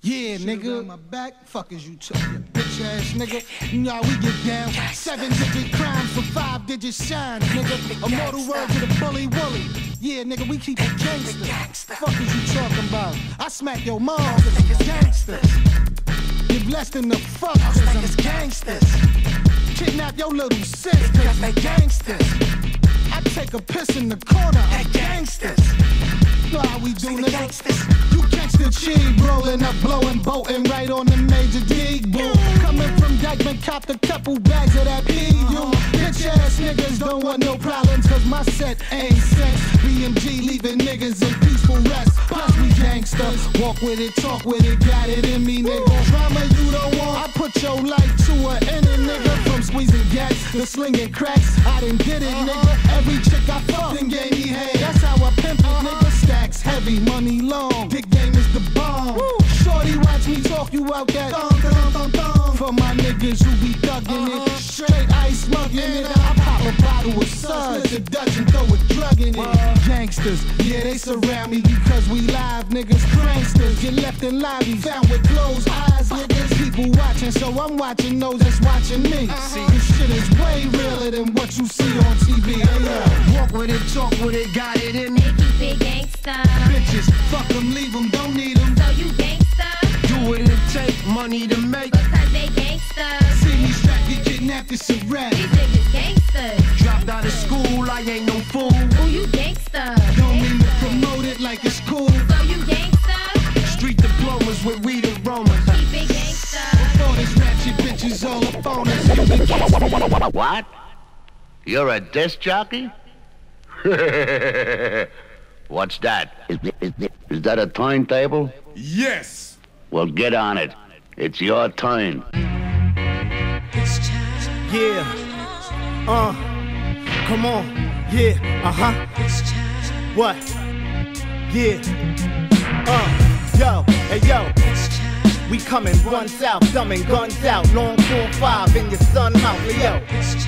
Yeah, nigga. My back, fuck is you talking, bitch ass nigga. You know how we get down. 7-digit crimes for 5-digit shines, nigga. Immortal word to the bully wooly. Yeah, nigga, we keep it gangster. Fuck is you talking about? I smack your mom cause it's gangsters. Give less than the fuck cause I'm gangsters. Kidnap your little sis cause they gangsters. I take a piss in the corner, I'm gangsters. Know how we do, nigga? You gangster cheese, rolling up, blowing, bolting right on the major dig, boom. Coming from Dykeman, copped a couple bags of that P. You bitch ass niggas don't want no problems, cause my set ain't sense. BMG leaving niggas in peaceful rest. Plus we gangsters, walk with it, talk with it, got it in me, nigga. Drama you don't want, I put your life to an end, nigga. From squeezing gas to slinging cracks, I done did it, nigga. Every chick I fucked and gave me head. That's how I pimp it, nigga. Stacks heavy, money long. Dick game is the bomb. Shorty, watch me talk you out that thong. For my niggas who be thugging it, straight ice smuggling it. I pop a bottle of suds, a Dutch and throw a drug in it. Gangsters, yeah, they surround me because we live, niggas. Pranksters get left in lobbies, found with closed eyes, niggas. People watching, so I'm watching those that's watching me. See, this shit is way realer than what you see on TV. Hey, walk with it, talk with it, got it in me. Keep it gangsta. Bitches, fuck them, leave them, don't need them. So you gangsta? Do what it take, money to make. Because they gangsta. See me strapped, get kidnapped, it's a rap. These niggas gangsta. Dropped out of school, I ain't no fool. Ooh, you gangsta. Don't mean to promote it like it's cool. So you gangsta? Street diplomas with weed aromas. Keep it gangsta. Before this ratchet bitches all up on us. What? You're a disc jockey? What's that? Is that a turntable? Yes! Well, get on it. It's your turn. Yeah. Come on. Yeah. What? Yeah. Yo. Hey, yo. We coming run south, dumbing guns out. Long 4-5 in your sun mouth. Yo.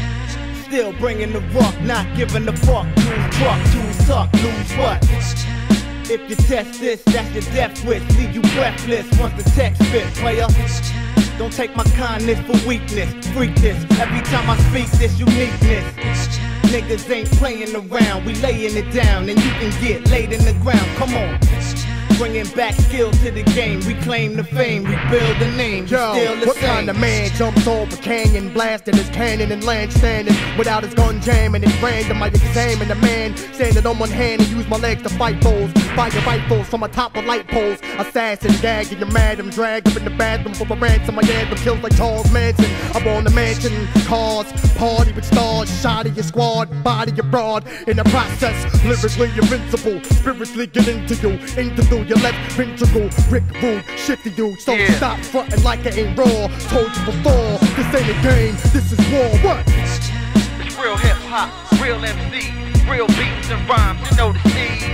Still bringing the rock, not giving a fuck. Use truck, use tuck, lose what? If you test this, that's your death wish. Leave you breathless once the text fit, player. Don't take my kindness for weakness. Freak this, every time I speak this uniqueness. Niggas ain't playing around, we laying it down. And you can get laid in the ground, come on. Bringing back skill to the game, reclaim the fame, rebuild the name. Yo, still the what same. kind of man jumps off a canyon, blasting his cannon and land standing without his gun jamming? It's random, I examine the man standing on one hand and use my legs to fight foes. Fire rifles from atop of light poles. Assassin, gagging your madam, drag up in the bathroom for a ransom. My anthem kills like Charles Manson. I'm on the mansion, cars, party with stars, shot of your squad, body abroad. In the process, lyrically invincible, spiritually get into you, into your left ventricle, Rick Rude, shifty you. So stop frontin' like it ain't raw. Told you before, this ain't a game, this is war. What? It's real hip hop, real MC, real beats and rhymes. You know the scene.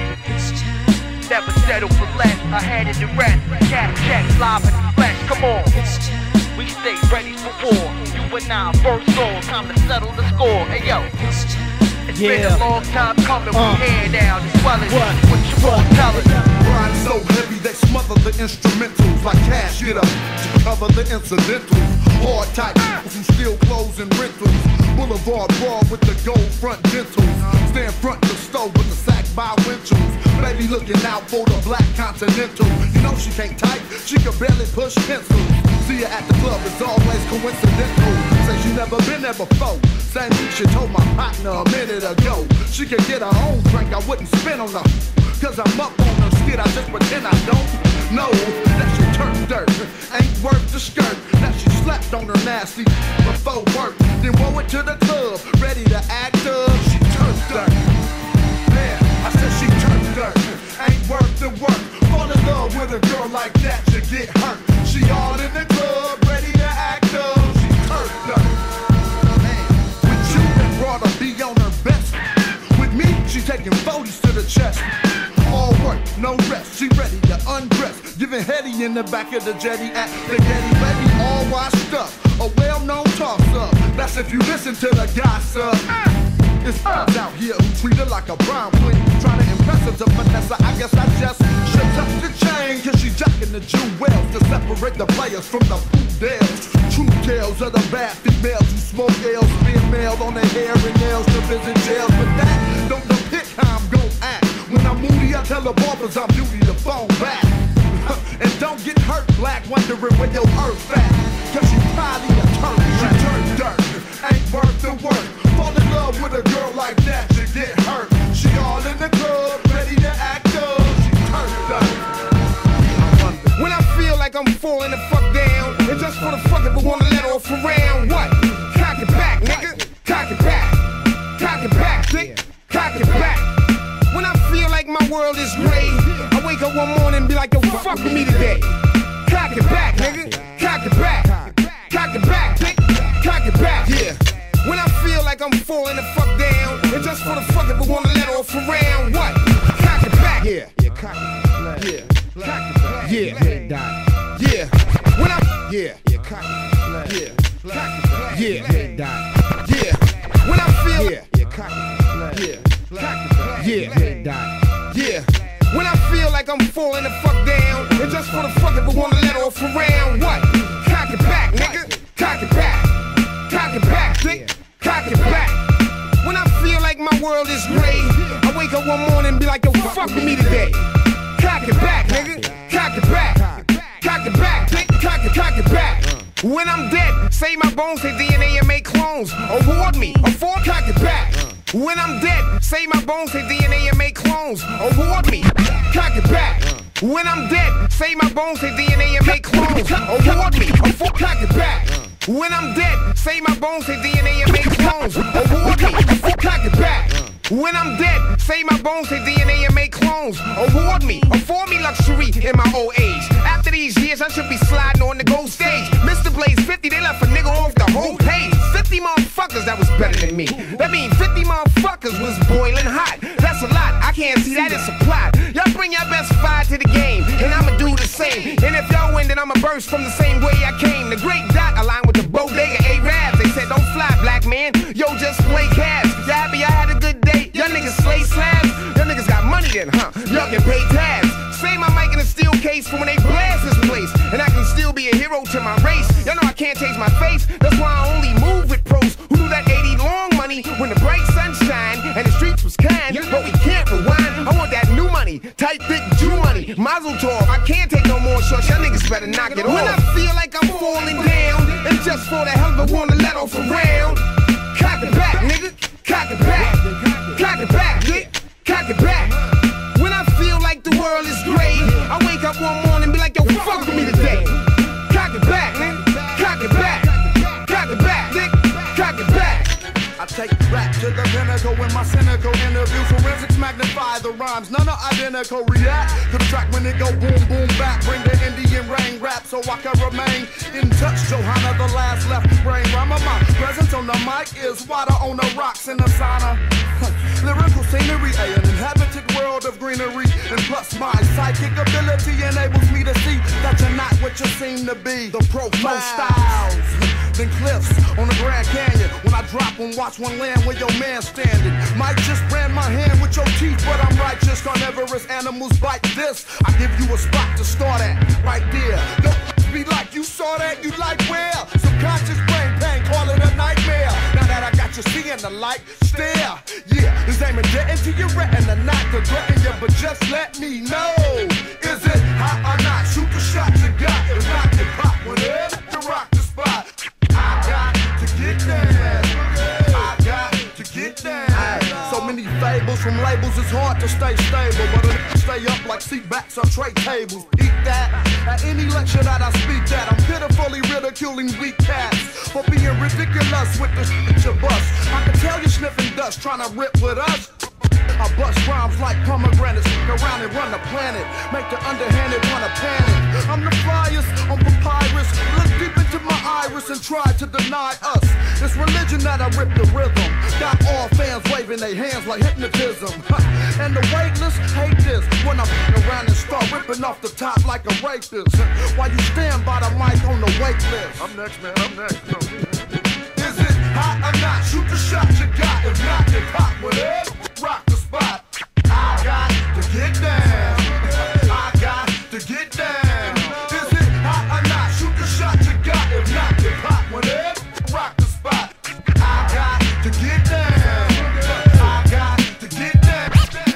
Never settle for less. I had it to rest. Cat checks live in the flesh. Come on. We stay ready for war. You and I first soul. Time to settle the score. Hey yo. It's been a long time coming. We here now. As well as what you want to tell us. Grind so heavy they smother the instrumentals like cash get up to cover the incidentals. Hard type people from steel clothes and rentals. Boulevard brawl with the gold front dentals. Stand front the stove with the sack by winchels. Baby looking out for the black continental. You know she can't type, she can barely push pencils. See her at the club, it's always coincidental. Says you never been there before. Same thing she told my partner a minute ago. She can get her own drink, I wouldn't spin on her. Cause I'm up on her skid, I just pretend I don't know that she turned dirt. Ain't worth the skirt, that she slept on her nasty before work. Then wore it to the club, ready to act up. She turned dirt. Yeah, I said she turned dirt. Ain't worth the work. Fall in love with a girl like that, you get hurt. She all in the club, ready to act up. She turned dirt. Man, with you, that brought her be on her best. With me, she taking 40s to the chest. All work, no rest, she ready to undress. Giving heady in the back of the jetty at the Getty. Baby, all washed up, a well-known toss-up. That's if you listen to the gossip. It's us out here who treat her like a brown queen. Trying to impress her to Vanessa, I guess I just should touch the chain. Cause she jacking the jewels to separate the players from the poodles. True tales of the bad females who smoke L's, being mailed on their hair and nails to visit jails. But that don't depict how I'm gon' act. When I'm moody, I tell the barbers I'm beauty to phone back. And don't get hurt, black, wondering where your earth at. Cause she probably a turn, she turned dirt. Ain't worth the work. Fall in love with a girl like that, you get hurt. She all in the club, ready to act up. She turned dirt. When I feel like I'm falling the fuck down, and just for the fuck of it, wanna let off around. What? Cock it back, nigga. Cock it back. Cock it back, dick. Cock it back. When I feel like my world is gray, I wake up one morning and be like, yo, fuck with me today. Cock it back, nigga. Cock it back. Cock it back, dick. Cock it back, yeah. When I feel like I'm falling the fuck down, and just for the fuck of it, wanna let off around. What? Cock it back. Yeah. Yeah, cock it. Yeah. Cock it back. Yeah. Yeah. When I yeah. Yeah, cock it. Yeah. Cock it back. Yeah. Yeah. When I feel yeah. Cock it. Yeah. Cock it back. Yeah. Yeah. When I feel like I'm falling the fuck down, and just for the fuck of it, wanna let off around. What? Cock it back, nigga. Cock it back. Cock it back, dick. Cock it back. When I feel like my world is gray, I wake up one morning and be like, yo, fuck with me today. Cock it back, nigga. Cock it back. Cock it back, dick. Cock it back. When I'm dead, save my bones, take DNA and make clones. Award me a 4, cock it back. When I'm dead, save my bones, take DNA and make clones. Award me, cock it back. When I'm dead, save my bones, take DNA and make clones. Award me a 4, cock it back. When I'm dead, save my bones, take DNA and make clones. Award me a 4, cock it back. When I'm dead, save my bones, take DNA and make clones. Award me, afford me luxury in my old age. After these years, I should be sliding on the gold stage. Mr. Blaze 50, they left a nigga off the whole page. 50 motherfuckers that was better than me. That means 50 motherfuckers was boiling hot. That's a lot, I can't see that it's a plot. Y'all bring your best fight to the game, and I'ma do the same. And if y'all win, then I'ma burst from the same way I came. The great dot aligned with the bodega A-Rabs. They said, don't fly, black man, yo, just play cabs. You happy I had a good day? Y'all niggas slay slabs? Y'all niggas got money then, huh? Y'all can pay tabs. Say my mic in a steel case for when they blast this place. And I can still be a hero to my race. Y'all know I can't change my face. That's why I only move with pros who do that 80 long money when the bright sun shine and the streets was kind. But we can't rewind. I want that new money, tight, thick Jew money. Mazel tov, I can't take no more shots. Y'all niggas better knock it off. When I feel like I'm falling down, and just for the hell of it, wanna let off around. Cock it back, nigga. Cock it back. Cock it back, nigga. Cock it back. When I feel like the world is gray, I wake up one morning and be like, yo, fuck with me today. Cock it back, nigga. Cock it back. Cock it back, nigga. Cock it back. I take rap to the pinnacle in my cynical interview. Forensics magnify the rhymes, none are identical. React to the track when it go boom, boom, back. Bring the Indian rain rap so I can remain in touch. Johanna, the last left brain rhymer. My presence on the mic is water on the rocks in the sauna. Lyrical scenery, an inhabited world of greenery. And plus my psychic ability enables me to see that you're not what you seem to be. The profile styles, then cliffs on the Grand Canyon. When I drop one, watch one land where your man standing. Might just brand my hand with your teeth, but I'm righteous. Carnivorous animals bite this. I give you a spot to start at, right there. Don't be like you saw that, you like well. Subconscious brain pain, call it a nightmare. Now that I got you seeing the light, stare. Yeah, this aiming dead into your retina, not to threaten you, but just let me know. Is it hot or not? Shoot the shot you got. It's not your pop whenever to rock the spot. I got to get down. I got to get down. So many fables from labels, it's hard to stay stable, but I stay up like seatbacks or tray tables. Eat that. At any lecture that I speak at, I'm pitifully ridiculing weak cats for being ridiculous with the shit you bust. I can tell you sniffing dust, trying to rip with us. I bust rhymes like pomegranates, stick around and run the planet, make the underhanded wanna panic. I'm the flyest on papyrus, look deep into my iris and try to deny us. It's religion that I rip the rhythm, got all fans waving their hands like hypnotism. And the weightless hate this when I'm around and start ripping off the top like a rapist. While you stand by the mic on the wait list. I'm next, man, I'm next. Is it hot or not? Shoot the shot you got. If not, then pop whatever. Rock the spot. I got to get down. I got to get down. Is it hot or not? Shoot the shot you got. If not, then pop whatever. Rock the spot. I got to get down. I got to get down.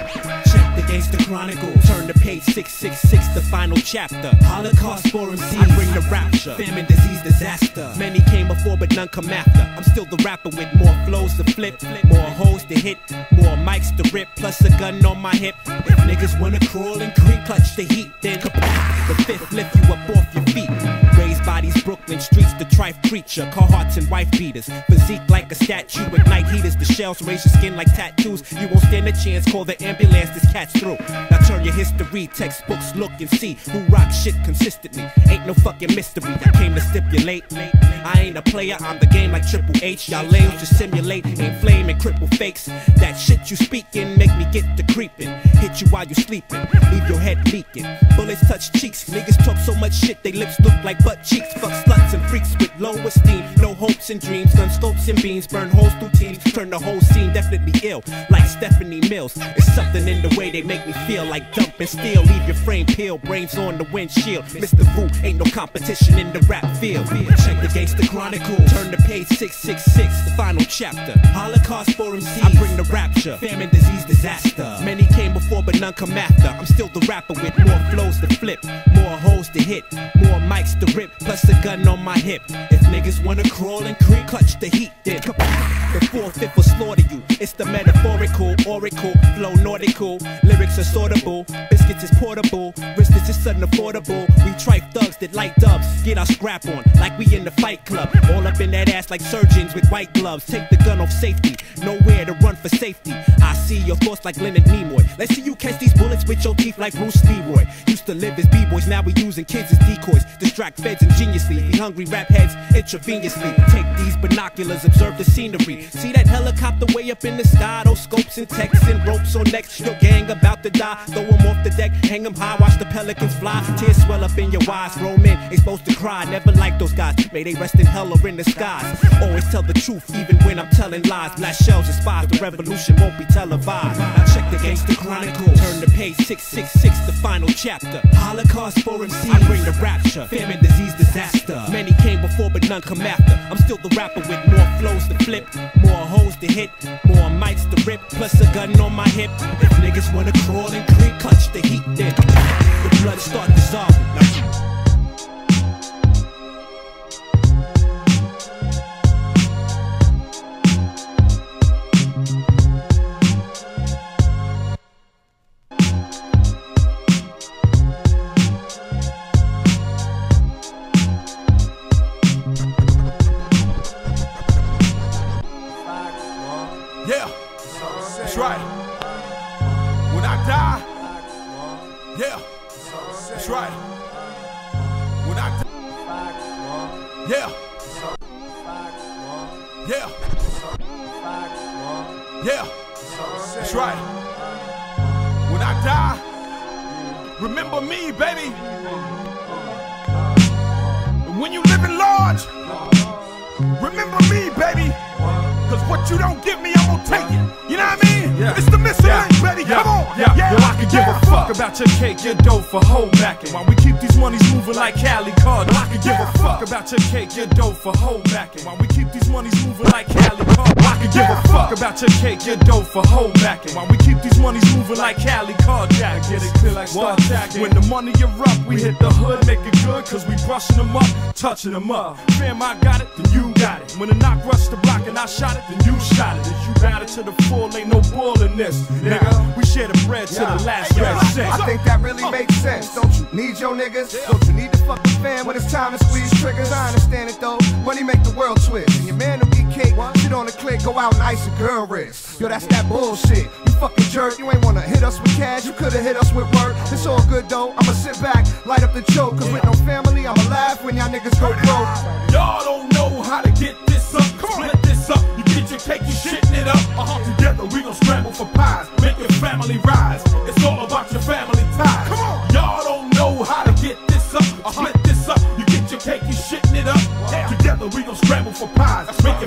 Check the Gangsta Chronicle. Turn to page 666, the final chapter. Holocaust for MC. I bring the rapture. Famine, disease, disaster. Many came before, but none come after. I'm still the rapper with more flows to flip, more hoes to hit, more mics to rip, plus a gun on my hip. If niggas wanna crawl and creep, clutch the heat, then the fifth lift you up off your feet. Raised bodies, Brooklyn streets, the trife creature. Carhartts and wife beaters, physique like a statue. Ignite heaters, the shells raise your skin like tattoos. You won't stand a chance, call the ambulance, this cat's through. Now turn your history, textbooks, look and see who rock shit consistently. Ain't no fucking mystery, I came to stipulate. I ain't a player, I'm the game like Triple H. Y'all lames just simulate, inflame and cripple fakes. That shit you speaking make me get to creeping. Hit you while you sleeping, leave your head leaking. Bullets touch cheeks, niggas talk so much shit they lips look like butt cheeks. Fuck sluts and freaks with low esteem, no hopes and dreams. Gun scopes and beams, burn holes through teams. Turn the whole scene definitely ill, like Stephanie Mills. It's something in the way they make me feel like dumping steel. Leave your frame peeled, brains on the windshield. Mr. Vu, ain't no competition in the rap field. Check the Gangsta Chronicle, turn to page 666, the final chapter. Holocaust for MC, I bring the rapture. Famine, disease, disaster. Many came before, but none come after. I'm still the rapper with more flows to flip, more hoes to hit, more mics to rip, plus a gun on my hip. If niggas wanna crawl and creep, clutch the heat, then the 4/5 will slaughter you. It's the metaphorical, oracle, flow nautical. Lyrics are sortable, biscuits is portable, wristers is unaffordable. We trife thugs that light dubs, get our scrap on like we in the fight club. All up in that ass like surgeons with white gloves. Take the gun off safety, nowhere to run for safety. I see your thoughts like Leonard Nimoy. Let's see you catch these bullets with your teeth like Bruce Leroy. Used to live as b-boys, now we using kids as decoys. Distract feds ingeniously, we hungry rap heads intravenously. Take these binoculars, observe the scenery. See that helicopter way up in the sky, those scopes and techs and ropes on necks. Your gang about to die, throw them off the deck, hang them high, watch the pelicans fly. Tears swell up in your eyes, grown men ain't supposed to cry. Never like those guys, may they rest in hell or in the skies. Always tell the truth, even when I'm telling lies. Blast shells and spies, the revolution won't be televised. Now check the Gangsta Chronicle, turn to page 666, the final chapter. Holocaust for MC, I bring the rapture. Famine, disease, disaster. Many came before, but none come after. I'm still the rapper with more flows to flip, more hoes to hit, more mics to rip, plus a gun on my hip. If niggas wanna crawl and creep, clutch the heat, then the blood start dissolving. Yeah, that's right. When I die, yeah, that's right. When I die, yeah, yeah, yeah, that's right. When I die, remember me, baby. And when you living large, remember me, baby. Cause what you don't give me, I'm gonna take it. You know what I mean? Yeah. It's the missing link, baby. Come on. Yo, I could give a fuck about your cake, your dough for whole backing. While we keep these monies moving like Cali Card. I could give a fuck about your cake, your dough for whole backing. While we keep these monies moving like Cali Card. I could give a fuck about your cake, your dough for whole backing. While we keep these monies moving like Cali Card. Jack, get it clear like Star Trek. When the money erupt, we hit the hood, make it good, cause we brushing them up, touching them up. Fam, I got it, then you got it. When the knock rushed the block and I shot it, then you shot it. As you bout it to the full, ain't no bull in this, nigga. We share the bread to the last red cent. I think that really makes sense. Don't you need your niggas? Don't you need the fucking fam when it's time to squeeze triggers? I understand it though. Money make the world twist. And your man will get cake, shit on the click, go out and ice a girl wrist. Yo, that's that bullshit. You fucking jerk. You ain't wanna hit us with cash. You coulda hit us with work. It's all good though. I'ma sit back, light up the choke. Cause with no family, I'ma laugh when y'all niggas go broke. Y'all don't know how to get this up. Split this up. You get your cake, you shitting it up. Together we gon' scramble for pies. Make your family rise. It's all about your family ties. Come on. Y'all don't know how to get this up. Split this up. You get your cake, you shitting it up. Together we gon' scramble for pies. Make your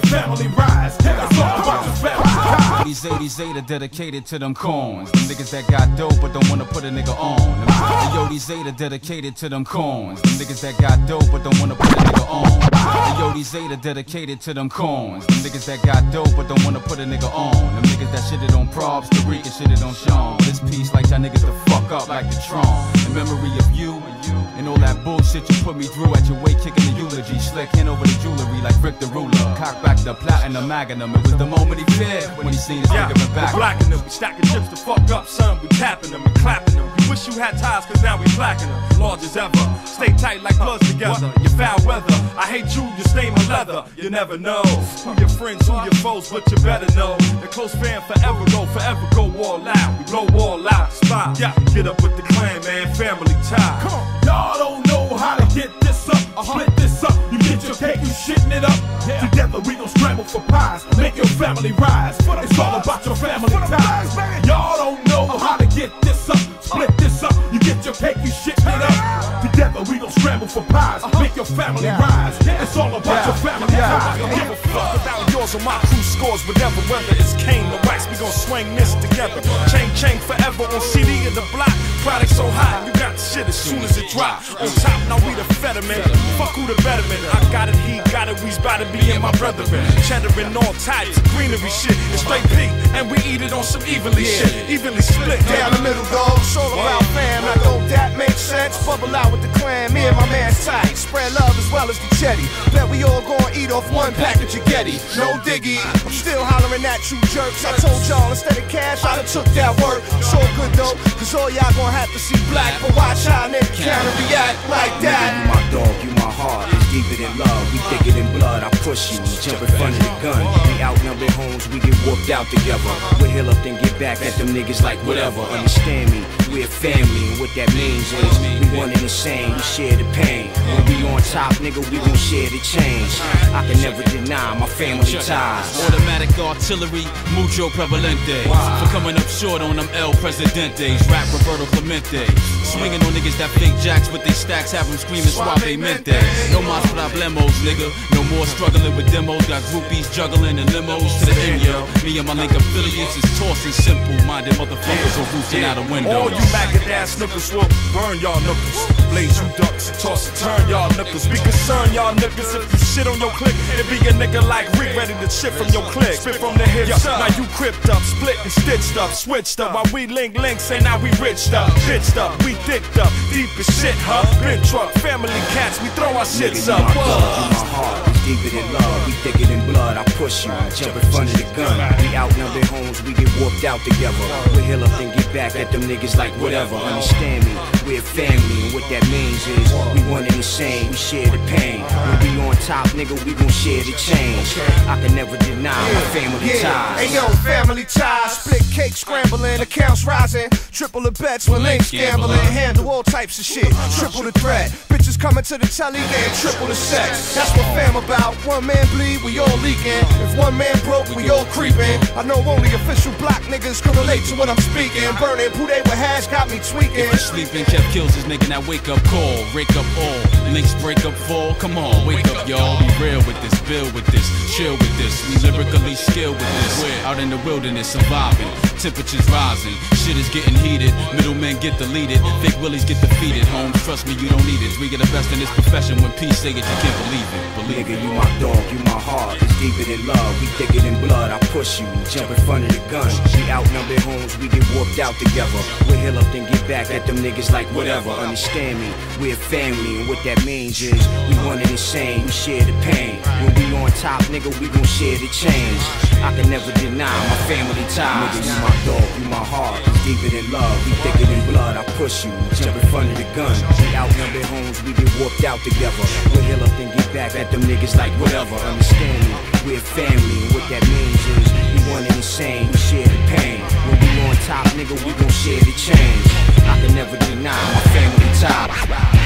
family rise. It's all about your family ties. These 80s are dedicated to them corns. The niggas that got dope but don't wanna put a nigga on. Hey, yo, these 8 are dedicated to them corns. The niggas that got dope but don't wanna put a nigga on. Hey, yo, these 8 are dedicated to them corns. The niggas that got dope but don't wanna put a nigga on. Them niggas that shitted on props, Tariq and shitted on Sean. This piece like y'all niggas to fuck up like the Tron. In memory of you and all that bullshit you put me through at your way, kicking the eulogy. Slick hand over the jewelry like Rick the Ruler. Cock back the platinum magnum. It was the moment he feared when he seen his nigga in back. We blacking them, we stacking chips to fuck up, son. We tapping them and clapping them. We wish you had ties, cause now we blacking them. Large as ever, stay tight like bloods together. You foul weather, I hate you, you stain my leather. You never know who your friends, who your foes, but you better know the close fan forever go all out. We blow all out, spot. Yeah, get up with the clan, man, family tie. Come on. Y'all don't know how to get this up, split this up. You get your cake, you shitting it up. Together we gon' scramble for pies, make your family rise. It's all about your family ties. Y'all don't know how to get this up, split this up. You get your cake, you shitting it up. Together we gon' scramble for pies, make your family rise. It's all about your family ties. I don't give a fuck about yours or my crew scores, whatever. Whether it's Kane or Wax, we gon' swing this together. Chain forever on CD in the block. Product so hot, you got the shit as soon as it drop. On top, now we the fetterman. Fuck who the betterman. I got it, he got it, we's bout to be in my brethren. Cheddar in all types, greenery shit. It's straight pink, and we eat it on some evenly shit. Evenly split. Down the middle, dog. It's all about fam. I know that makes sense. Bubble out with the clan. Me and my man tight. Spread love as well as the chetty. Bet we all gonna eat off one package of Getty. No diggy. I'm still hollering at you jerks. I told y'all instead of cash, I done took that work. It's all good though, cause all y'all gonna have to see black. But watch how a nigga can't react like that. You my dog, you my heart. It's deeper than love. We thicker than blood. I push you, jump in front of the gun. We outnumbered homes, we get whooped out together. We heal up then get back at them niggas like whatever. Understand me, we're family, and what that means is we one and the same. We share the pain. When we on top, nigga, we gon' share the change. I can never deny my family ties. Automatic artillery, mucho prevalente. For coming up short on them El Presidentes. Rap Roberto Clemente. Swinging on niggas that fake jacks with they stacks, have them screaming suave mente. No más problemos, nigga. No more struggling with demos. Got groupies juggling in limos to the end, yo. Me and my link affiliates is tossing simple-minded motherfuckers who roofing out a window. All you maggot ass niggas will burn y'all knuckles. Blaze you ducks, toss and turn y'all knuckles. Be concerned, y'all niggas, if you shit on your click. It be a nigga like Rick ready to shit from your click. Spit from the hips up. Now you cripped up, split and stitched up, switched up. While we links, say now we rich up, bitched up, we thicked up, deep as shit, huh? Big truck, family cats, we throw our shits up. You my heart, it's deeper than love. We thicker than blood. I push you, jump in front of the gun. We outnumbered homes, we get whooped out together. We heal up then get back at them niggas like whatever. Understand me, we're family, and what that means is we one and the same. We share the pain. When we on top, nigga, we gon' share the change. I can never deny my family ties. Hey yo, family ties. Split cake scrambling, accounts rising. Triple the bets when links gambling. Handle all types of shit. Triple the threat. Bitches coming to the telly, getting triple the sex. That's what fam about. One man bleed, we all leaking. If one man broke, we all creeping. I know only official block niggas can relate to what I'm speaking. Burning Poudet with hash got me tweaking. If you sleeping, kept kills is making that wake up call. Rake up all, links break up fall. Come on, wake up y'all. Be real with this, build with this, chill with this. We lyrically skilled with this. We're out in the wilderness surviving. Temperatures rising, shit is getting heated. Middlemen get deleted, fake willies get defeated. Homes, trust me, you don't need it. We get the best in this profession. When peace say it, you can't believe it. Believe Nigga, it. you my dog, you my heart. It's deeper than love. We thicker than blood. I push you, jump in front of the gun. We outnumbered homes, we get whooped out together. We heal up then get back at them niggas like whatever. Understand me, we're family, and what that means is we one and the same. We share the pain. When we on top, nigga, we gon' share the change. I can never deny my family ties. Nigga, you my dog, you my heart. It's deeper than love. We thicker than blood. I push you, jump in front of the gun. We outnumbered homes, we get whooped out together. We heal up then get back at them niggas like whatever. Understand me, we're family, and what that means is we one and the same. We share the pain. When we on top, nigga, we gon' share the change. I can never deny my family ties.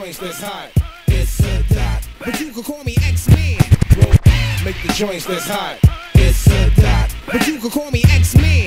joints that's hot. It's a dot. But you could call me X-Man. Roll, make the joints that's hot. It's a dot. But you could call me X-Man.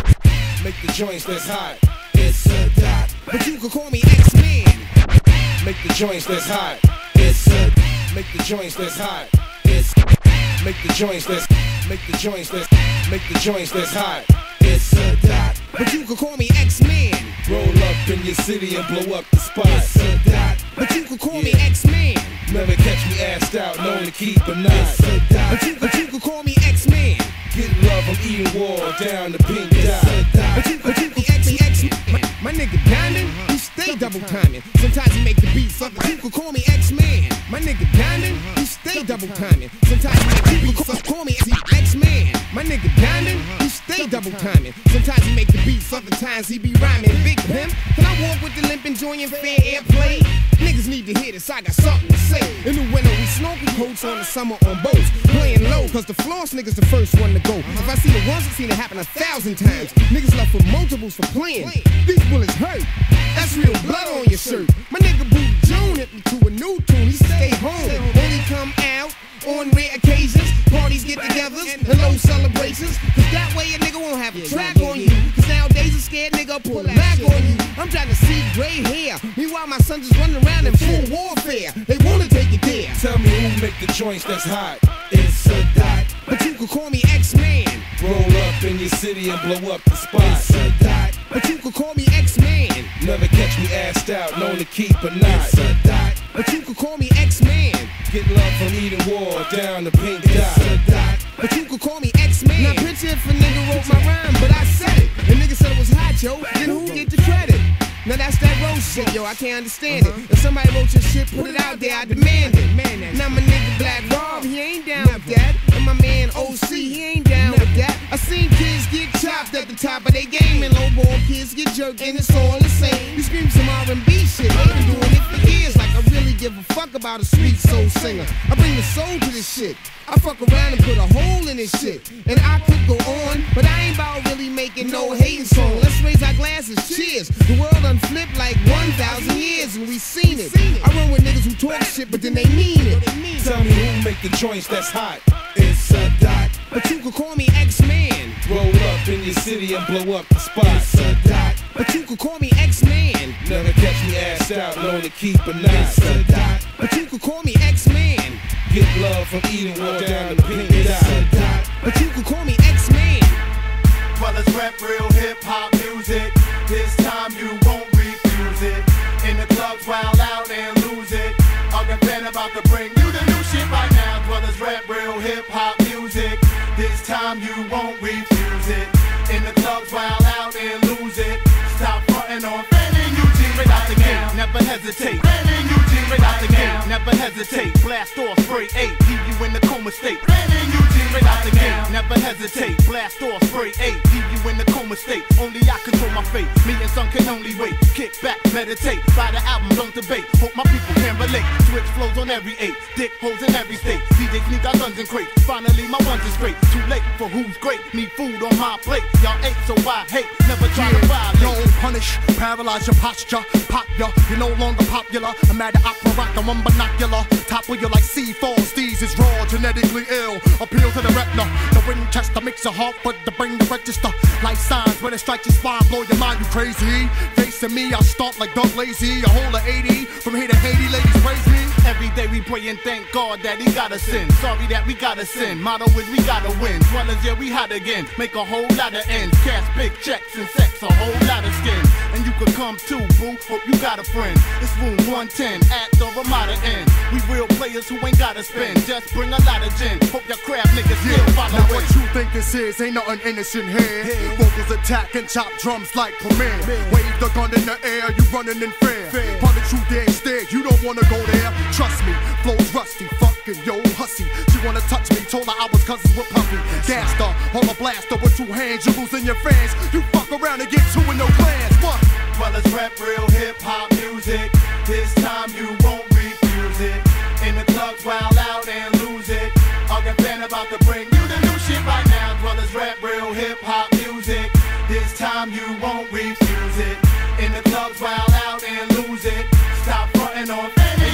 Make the joints that's hot. It's a dot. But you could call me X-Man. Make the joints that's hot. It's a. Make the joints that's hot. It's. Make the joints that's. Make the joints that's. Make the joints that's hot. It's a dot. But you could call me X-Man. Roll up in your city and blow up the spot. It's a dot. But you could call me X-Man. Never catch me assed out, known to keep a knot. It's a dot. But you could call me X-Man. Get love, I'm eating war down the pink dot. But you could X-Man. My nigga Diamond, he stay double timing. Sometimes he make the beat suck. But you could call me X-Man. My nigga Diamond, he stay double timing. Sometimes he make the beat suck. Call me X-Man. My nigga Diamond, he stay double timing. Sometimes he make the beat suck. Other times he be rhyming. Big pimp, can I walk with the limp enjoying fair airplay? Niggas need to hear this, I got something to say. In the winter we snorkel coats, on the summer on boats. Playing low, cause the floss niggas the first one to go. If I see it once, I've seen it happen 1,000 times. Niggas left with multiples for playing. These bullets hurt, that's real blood on your shirt. My nigga Boo June hit me to a new tune, he stay home. Only come out on rare occasions. Parties get together and low celebrations. Cause that way a nigga won't have a track on you. Cause nowadays a scared nigga pull a back on you. I'm trying to see gray hair. Meanwhile my son just running around in full warfare. They wanna take it there. Tell me who make the joints that's hot. It's a dot. But you could call me X-Man. Roll up in your city and blow up the spot. It's a dot. But you could call me X-Man. Never catch me assed out, known to keep a knot. It's a dot. But you could call me X-Man. Get love from eating war down the pink dot. It's a dot. But you could call me X-Man. Now picture if a nigga wrote my rhyme, but I said it. And nigga said it was hot, yo. Then who get the credit? Now that's that roast shit, yo, I can't understand it. If somebody wrote your shit, put it out there, I demand it. Now my nigga Black Rob, he ain't down with that. And my man OC, he ain't down with that. I seen kids get chopped at the top of their game, and low ball kids get jerked, and it's all the same. You scream some R&B shit, they been doing it for years. Like I really give a fuck about a sweet soul singer. I bring the soul to this shit. I fuck around and put a hole in this shit. And I could go on, but I ain't about really making no hating song. Let's raise our glasses, cheers. The world done flipped like 1,000 years and we seen it. I run with niggas who talk shit, but then they mean it. Tell me who make the joints that's hot. It's a dot. But you could call me X-Man. Roll up in your city and blow up the spot. It's a dot. But you could call me X-Man. Never catch me assed out, known to keep a knot. It's a dot. But you could call me X-Man. Get love from eating war down the pink dot. But you could call me X-Man. Well, let's rap real hip-hop music. This time you won't refuse it. In the clubs, wild out and lose it. Our fan about to bring you the new shit right now. Well, let's rap real hip-hop music. This time you won't refuse it. In the clubs, wild out and lose it. Stop frontin' on Fanning Eugene. Straight out the gate, never hesitate. Fanning Eugene. Straight out the gate, never hesitate. Blast off, spray 8, leave you in the coma state. Fanning Eugene. Straight out the gate, never hesitate. Blast off, spray 8, leave you in the coma state. Only I control my fate. Me and some can only wait. Kick back, meditate. Buy the album, don't debate. Hope my people can relate. Switch flows on every 8. Dick holes in every state. DJ sneak our guns and crates. Finally my ones is straight. Too late for who's great. Need food on my plate. Y'all ate so I hate. Never try to violate. Don't punish, paralyze your posture. Pop ya, you're no longer popular. I'm at the opera rock, I'm on binocular. Topple you like C4s. These is raw, genetically ill. Appeal to the retina. The Winchester makes your heart, but to bring the register. Like signs when it strikes your spine, blow your mind, you crazy. Facing me, I start like Doug Lazy. A whole of 80, from here to Haiti, ladies praise me. Every day we pray and thank God that he got us in. Sorry that we gotta sin. Motto is we gotta win. Dwellers, yeah, we hot again. Make a whole lot of ends. Cash, big checks, and sex, a whole lot of skin. And you could come too, boo. Hope you got a friend. It's room 110 at the Ramada Inn. We real players who ain't gotta spend. Just bring a lot of gin. Hope your crab niggas still follow. Now what you think this is ain't nothing innocent here. Vocals attack and chop drums like Premier. Wave the gun in the air, you running in fear. Punish you there instead, you don't wanna go there. Trust me, flow's rusty, fucking yo hussy. She wanna touch me, told her I was cousins with Puffy. Gassed her, hold a blaster with 2 hands, you losing your fans. You fuck around and get 2 in no plans. What? Well, let's rap real hip-hop music. This time you won't refuse it. In the clubs, wild out and lose it. Our fan about to bring you the new shit right now. Well, let's rap real hip-hop music. This time you won't refuse it. In the clubs, wild out and lose it. Stop frontin' on Fanning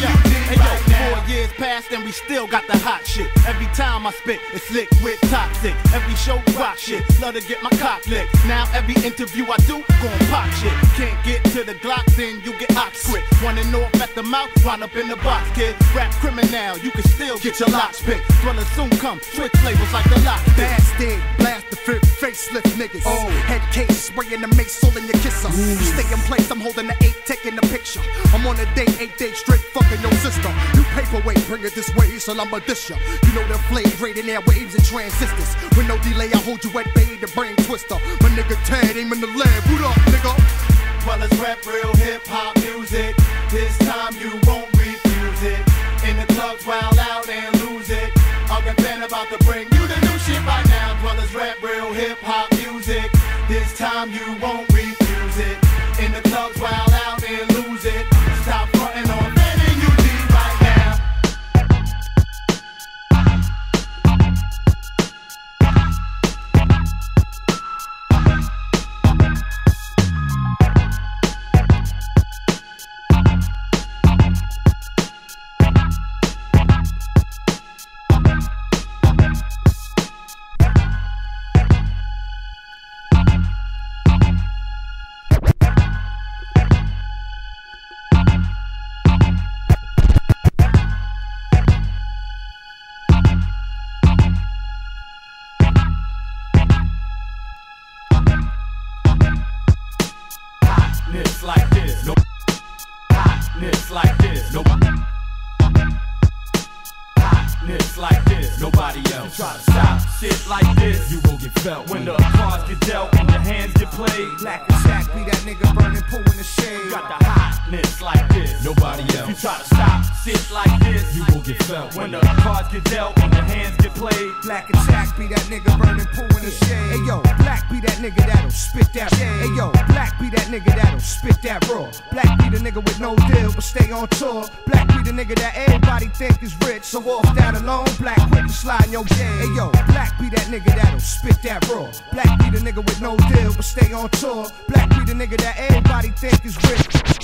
fast and we still got the hot shit. Every time I spit, it's lit with toxic. Every show rock shit, love to get my cock licked. Now every interview I do, gon' pop shit. Can't get to the Glock, then you get ox quick. Running off at the mouth, wind up in the box, kid. Rap criminal, you can still get your locks picked. Dwellers soon come, switch labels like the lock. Bastard, blast the fifth, facelift niggas. Oh, head case, spraying the mace, all in your kisser. You stay in place, I'm holding the 8, taking the picture. I'm on a date, 8 days straight, fucking your sister. You paperweight, bring it this way, so I'ma dish ya. You know the flame, raiding air waves and transistors. With no delay, I hold you at bay, the brain twister. My nigga Ted, aim in the lab, boot up, nigga. Well, let's rap real hip-hop music. This time you won't refuse it. In the clubs, wild out and lose it. Uncle Ben about to bring you the new shit right now. Well, let's rap real hip-hop music. This time you won't refuse it. In the clubs, wild out and lose it. Stop fronting on Ben and Eugene right now. Hotness like this, no. Hotness like this, no. Hotness like this, nobody else. You try to stop shit like this, you will get felt. When the cards get dealt and your hands get played. Black attack, be that nigga burning, pool in the shade. You got the hotness like this, nobody else. You try to stop shit like this, you will get felt. When the cards get dealt and your hands get played. Black attack, be that nigga burning, pool in the shade. Hey yo, black be that nigga that'll spit that. Hey yo, black be that nigga that'll spit that raw. Black be the nigga with no deal but stay on tour. Black be the nigga that everybody think is rich, so off that alone. Black quick to slide in your game. Hey yo, black be that nigga that'll spit that raw. Black be the nigga with no deal but stay on tour. Black be the nigga that everybody think is rich.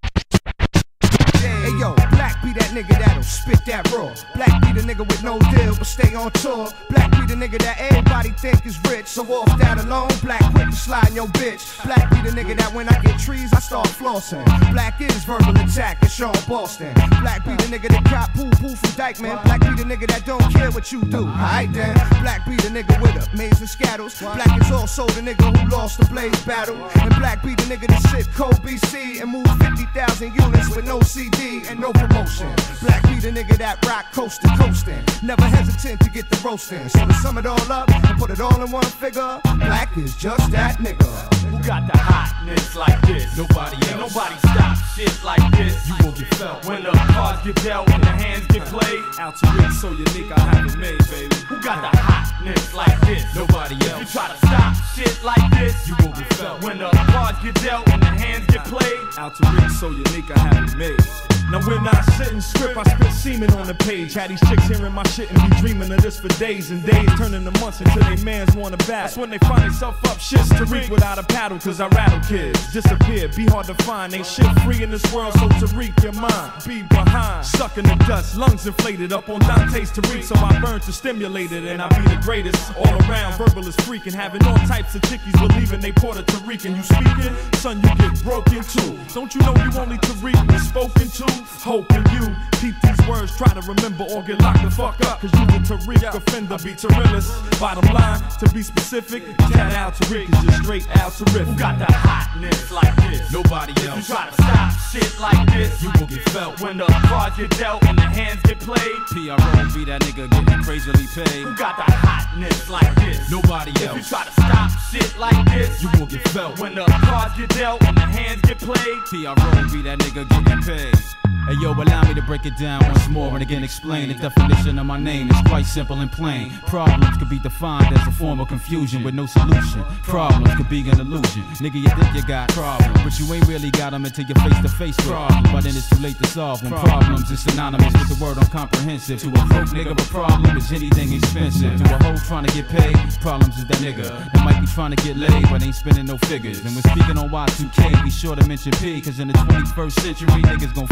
Hey yo, black be that nigga that'll spit that raw. Black be the nigga with no deal but stay on tour. Black be the nigga that everybody think is rich, so off that alone. Black quick to slide in your bitch. Black be the nigga that when I get trees I start flossing. Black is verbal attack and Sean Boston. Black be the nigga that cop poo from Dykeman. Black be the nigga that don't care what you do. Alright then. Black be the nigga with amazing scattles. Black is also the nigga who lost the Blaze battle. And black be the nigga that sit cold BC and move 50,000 units with no CD and no promotion. Black be the nigga that rock coast to coastin'. Never hesitant to get the roasting. So to sum it all up and put it all in one figure, black is just that nigga. Who got the hotness like this? Nobody else. Nobody stop shit like this, you will get felt. When the cards get dealt and the hands get played. Out to it so unique, I have it made, baby. Who got the hotness like this? Nobody else. You try to stop shit like this, you will get felt. When the cards get dealt and the hands get played. Out to it so unique, I have it made. Now when I sit and script, I spit semen on the page. Had these chicks hearing my shit and be dreaming of this for days and days, turning to months until they mans wanna back. That's when they find themselves up shits to reek without a paddle, cause I rattle kids. Disappear, be hard to find. Ain't shit free in this world, so Tariq, your mind be behind. Stuck in the dust, lungs inflated up on Dante's Tariq. So I burn to stimulate it and I be the greatest. All around, verbal is freaking. Having all types of chickies believing they Puerto Rican. You speaking? Son, you get broken too. Don't you know you only Tariq was spoken to? Hoping you keep these words, try to remember or get locked the fuck up. Cause you the Tariq offender, be Tarillas. Bottom line, to be specific, cat out Tariq is just straight out terrific. Who got the hotness like this? Nobody else. If you try to stop shit like this, you will get felt. When the cards get dealt and the hands get played. PRO be that nigga getting crazily paid. Who got the hotness like this? Nobody else. If you try to stop shit like this, you will get felt. When the cards get dealt and the hands get played. PRO be that nigga getting paid. Hey yo, allow me to break it down once more and again explain. The definition of my name is quite simple and plain. Problems could be defined as a form of confusion with no solution. Problems could be an illusion. Nigga, you think you got problems, but you ain't really got them until you're face to face with problems. But then it's too late to solve when problems is synonymous with the word uncomprehensive. To a broke nigga, a problem is anything expensive. To a hoe trying to get paid, problems is that nigga that might be trying to get laid but ain't spending no figures. And when speaking on Y2K, be sure to mention P, cause in the 21st century, niggas gon' fail me.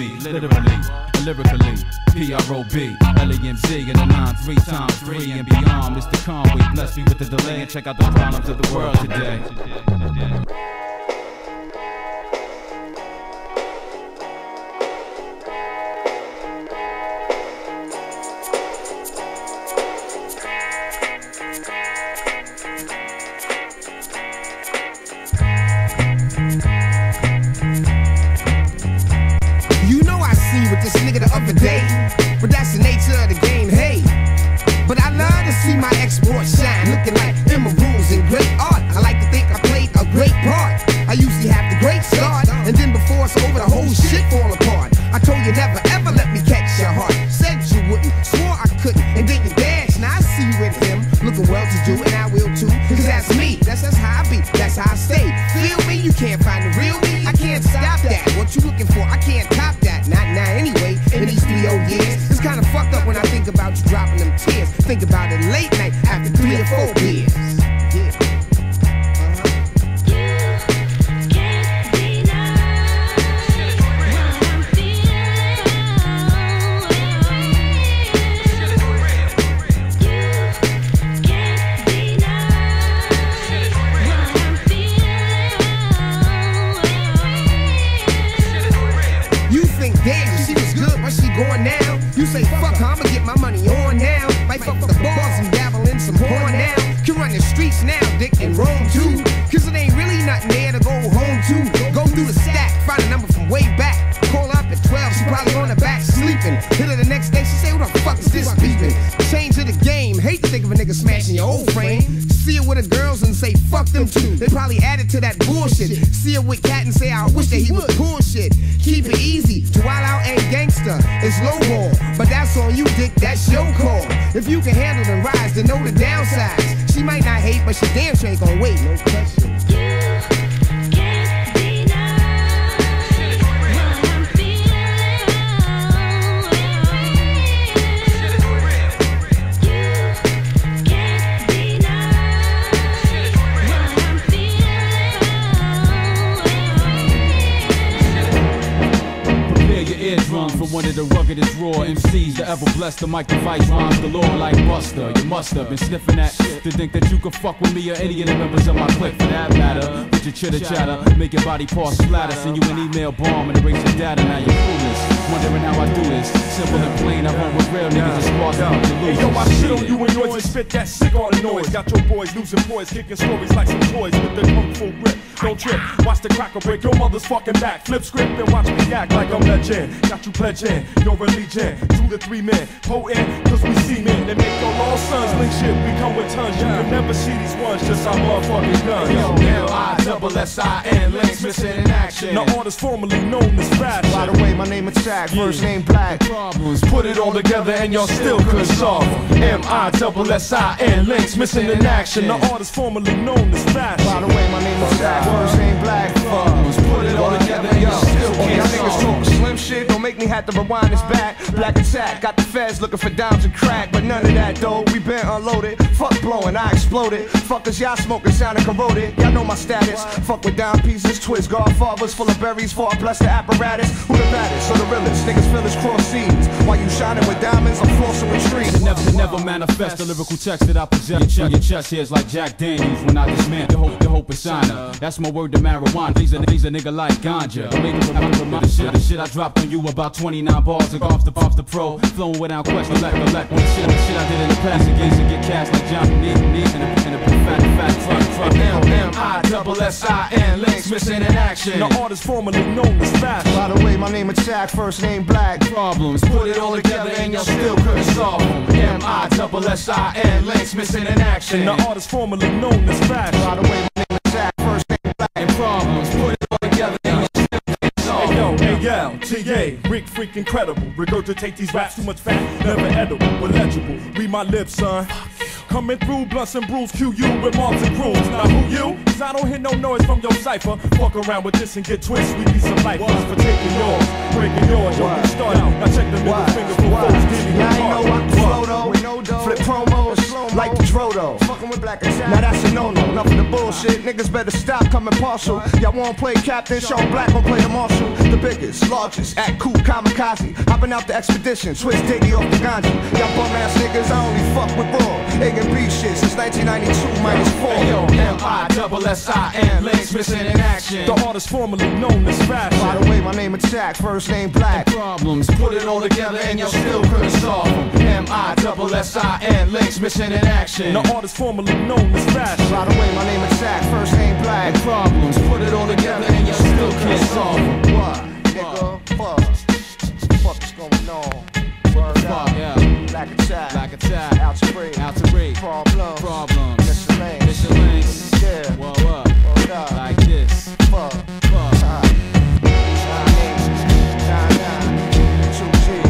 me, literally, lyrically. P-R-O-B, L-E-M-Z, and the 9 3 times 3 and beyond. Mr. Conway, bless me with the delay, and check out the problems of the world today. This nigga the other day, but that's the nature of the game, hey. But I love to see my exploits shine, looking like emeralds and great art. I like to think I played a great part. I usually have the great start, and then before it's over, the whole shit fall apart. I told you never ever let me catch your heart. Said you wouldn't, swore I couldn't, and then you danced. Now I see you with him, looking well to do, and I will too. Cause that's me, that's how I be, that's how I stay. Feel me? You can't find the real me. I can't stop that. What you looking for? I can't top that. Not now anyway. In these 3 old years, it's kinda fucked up when I think about you dropping them tears. Think about it late night after 3 or 4 beers. Going now, you say fuck her, I'ma get my money on now. Might fuck the bars and dabble in some porn now. Can run the streets now, dick and roam too. Cause it ain't really nothing there to go home to. Go through the stack, find a number from way back. Call up at 12, she probably on the back sleeping. Hit her the next day, she say, who the fuck is this beeping? Change of the game, hate to think of a nigga smashing your old frame. See her with the girls and say fuck them too. They probably added to that bullshit. See her with cat and say I wish that he was bullshit. Keep it easy, to wild out ain't gangster. It's low ball, but that's on you, dick, that's your call. If you can handle the rise, then know the downsides. She might not hate, but she damn sure ain't gon' wait. No question. Eardrums for one of the ruggedest raw MCs to ever bless the mic device rhymes galore like Buster. You must have been sniffing that to think that you could fuck with me or any of the members of my clique for that matter. With your chitter chatter, make your body parts splatter, send you an email bomb and erase your data. Now you're clueless, wondering how I do this. Simple and plain, I run with real niggas and squads to lose. Hey yo, I shit on you and yours and spit that sick on the noise. Got your boys losing boys, kicking stories like some toys with the kung fu grip. Don't trip, watch the cracker break your mother's fucking back. Flip script and watch me act like I'm legend. Got you pledging your religion. 2 to 3 men, potent, cause we see men. They make your lost sons link shit, we come with tons. You can never see these ones, just our motherfucking guns. Yo, L-I-double-S-I-N, links missing in action. Now artists formerly known as fashion. By the way, my name is Jack, first name Black. Problems, put it all together and y'all still couldn't solve them. M-I-double-S-I-N, links missing in action. Now artists formerly known as fashion. By the way, my name is Jack, first name Black. Problems, put it all together and y'all still can't niggas talk slim shit, don't make me have to rewind this back. Black attack, got the feds looking for dimes and crack, but none of that though. We been unloaded, fuck blowing, I exploded. Fuckers, y'all smoking, sounding corroded. Y'all know my status. Fuck with down pieces, twist, godfathers full of berries for I bless the apparatus. Who the baddest or the realest? Niggas feel his cross seams. While you shining with diamonds, I'm flossing with streets. It never manifest the lyrical text that I possess. Your chest hairs like Jack Daniels when I dismantle the hope is signer. That's my word to marijuana. These a nigga like ganja. Make it remember the shit I dropped on you about 29 bars and off the pro. Flowing without question, collect. When the shit I did in the past against to get cast like John Neek in a fat truck. M-I-double-S-I-N, links missing in action. Now artists formerly known as fashion. By the way, my name is Jack, first name Black. Problems, put it all together and y'all still couldn't solve them. M-I-double-S-I-N, links missing in action. Now artists formerly known as fashion. By the way, my name is Jack, first name Black. And problems, put it all together and y'all still can't solve them. Hey yo, AL, TA, Rick freak incredible. Regurgitate these raps, too much fat, never edible, but legible. Read my lips, son. Coming through, blunts and brews, QU with marks and crews. Now who you? Cause I don't hear no noise from your cipher. Fuck around with this and get twisted. We be some lifers for taking yours, breaking yours. Yo, we start out. Now check the middle finger for folks dealing with I ain't know I can flow though. Flip promos, slow like the Drodo. Fucking with black and now that's a no-no. Enough of the bullshit. Niggas better stop coming partial. Y'all won't play captain, show black gon' play the marshal. The biggest, largest, at cool kamikaze. Hopping out the expedition, switch Diddy off the ganja. Y'all bum ass niggas, I only fuck with raw A and B shit since 1992 minus 4. Hey, yo, M-I-double-S-I-N, links missing in action. The artist formerly known as Fashion. By the way, my name is Jack, first name Black. Problems, put it all together and you still couldn't solve them. M-I-double-S-I-N, links missing in action. The artist formerly known as Fashion. By the way, my name is Jack, first name Black. And problems, put it all together and you still can't solve them. What? Nigga, fuck. What's going on? Word up. Yeah. Black attack. Black attack. Out to break. Out to break. Problems. Problems. Mr. Lane. Mr. Links. Yeah. Whoa up. Word up. Like this. Fuck. Fuck. 2G.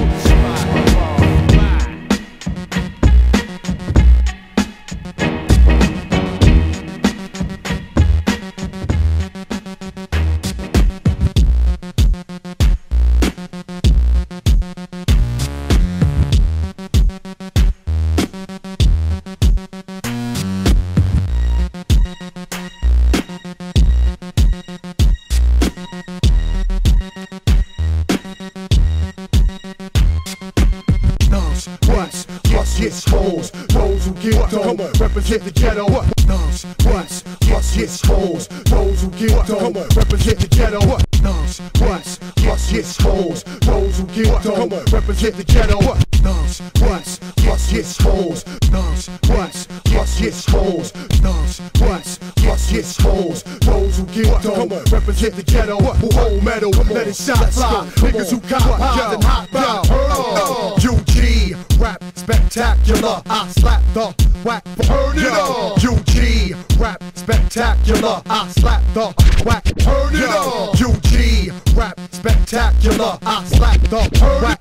Hits hoes, those who get dough, represent the ghetto. Thugs, what's, plus hits hoes, those who get dough, represent the ghetto. Thugs, what's, plus hits hoes, those who get dough, represent the ghetto. Thugs, what's, plus hits hoes, thugs, what's, plus hits hoes, thugs, what's, plus hits hoes, those who get dough, represent the ghetto. Who hold metal, let it shot fly, niggas who got pies and hot rods. UG, rap spectacular, I slap the whack. Turn it up. UG, rap spectacular, I slap the whack. Turn it up. UG, rap spectacular, I slap the whack.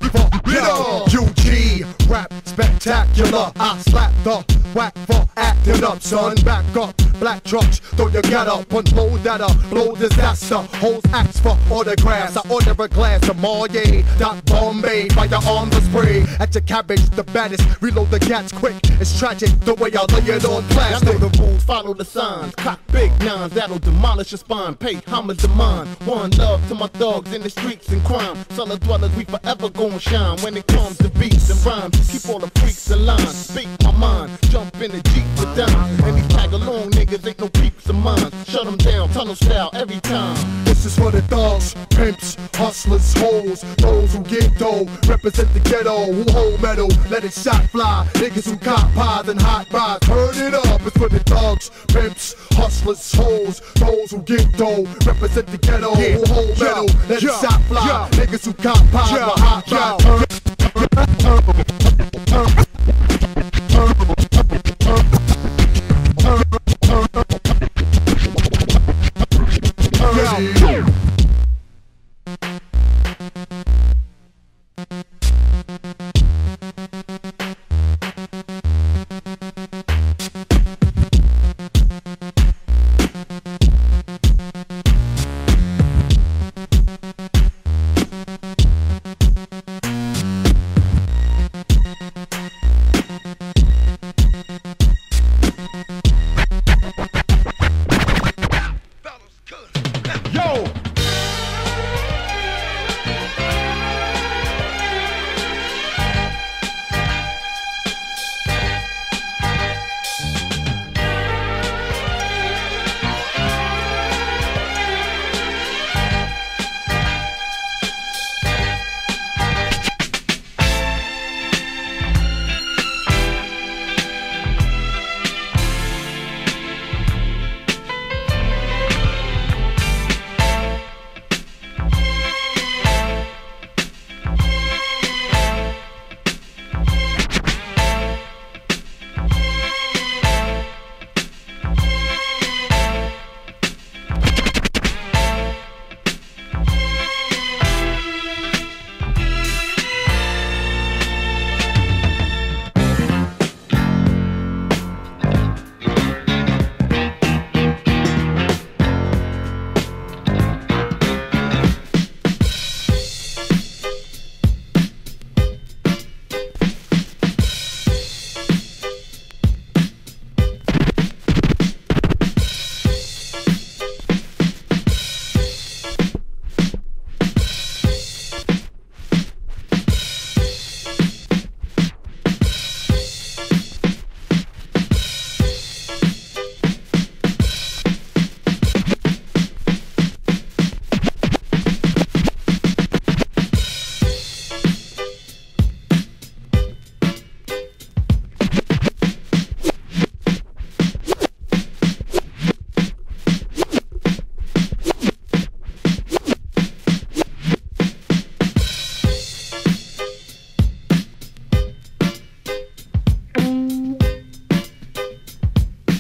UG, rap spectacular, I slap the whack for acting up, son. Back up, black trucks, throw your get up, unload that up, blow disaster. Hoes ask for autographs, I order a glass of Marley, Doc Bombay, firearms are spray at your cabbage, the baddest. Reload the gats quick, it's tragic the way I lay it on plastic. I know the rules, follow the signs, cock big nines that'll demolish your spine. Pay homage to mine. One love to my thugs in the streets and crime. Cellar dwellers, we forever gon' shine. When it comes to beats and rhymes, keep all the freaks in line. Speak my mind, jump in the Jeep with dime. And these tag along niggas ain't no peeps of mine. Shut them down, tunnel style every time. This is for the thugs, pimps, hustlers, hoes, those who get dough, represent the ghetto, who hold metal, let it shot fly, niggas who got pies and hot rods. Turn it up, it's for the thugs, pimps, hustlers, hoes, those who get dough, represent the ghetto, who hold metal, let it shot fly, niggas who got pies and hot rods.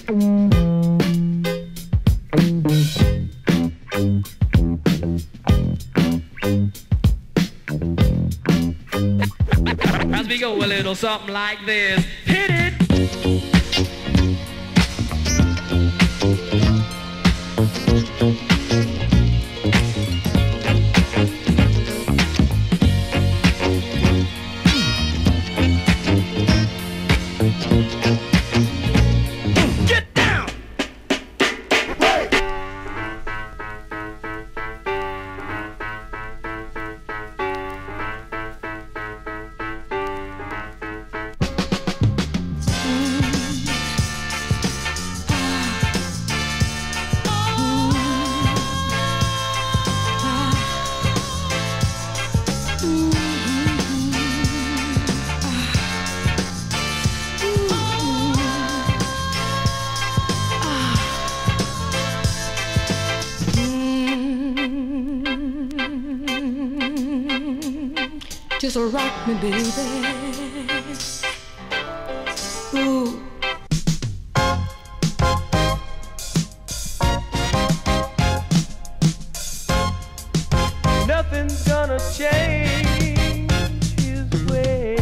As we go a little something like this. Hit it! Get down! Just rock me, baby. Ooh. Nothing's gonna change his way.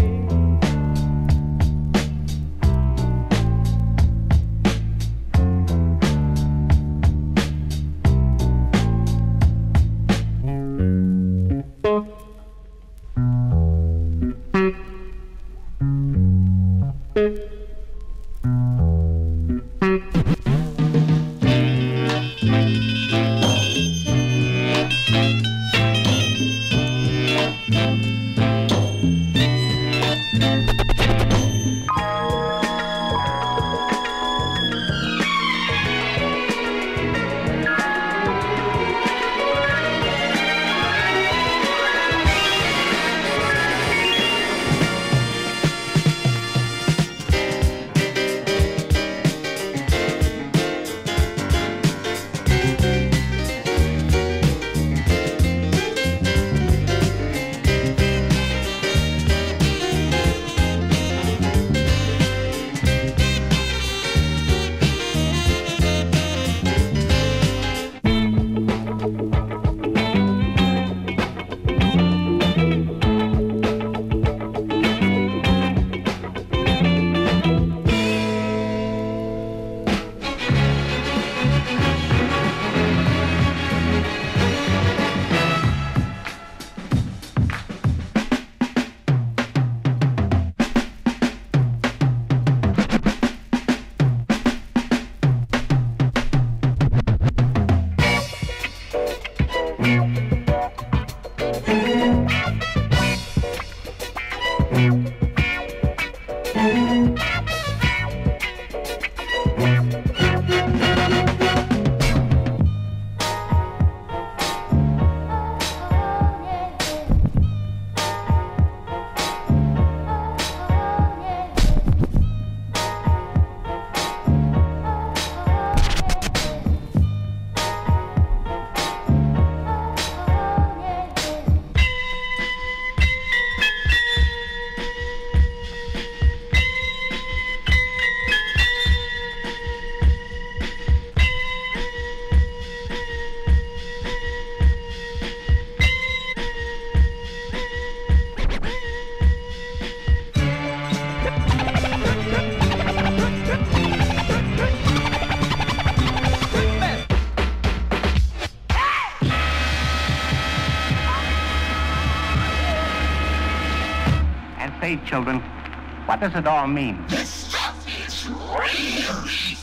Say, children, what does it all mean? This stuff is real shit.